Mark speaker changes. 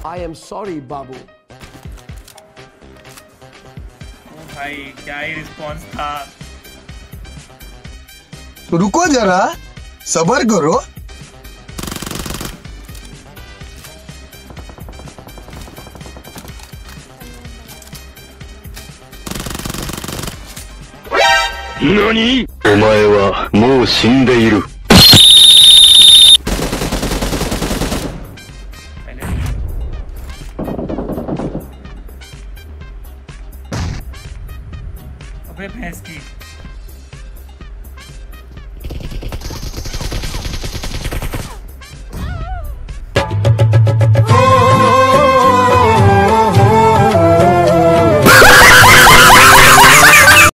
Speaker 1: I am sorry, Babu.
Speaker 2: भाई क्या ही response था।
Speaker 3: रुको जरा, सब्र करो।
Speaker 4: NANI?! お前はもう死んでいる。
Speaker 2: अबे भैंस की